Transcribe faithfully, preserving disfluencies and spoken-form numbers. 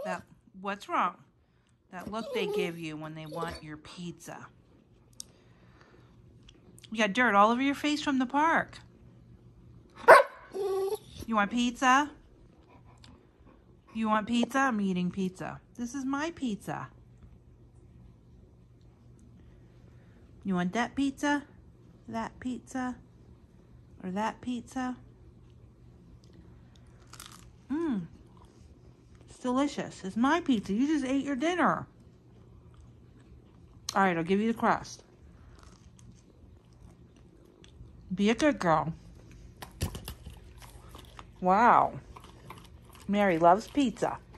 That, what's wrong? That look they give you when they want your pizza. You got dirt all over your face from the park. You want pizza? You want pizza? I'm eating pizza. This is my pizza. You want that pizza? That pizza? Or that pizza? Mmm. It's delicious. It's my pizza. You just ate your dinner. All right, I'll give you the crust. Be a good girl. Wow. Mary loves pizza.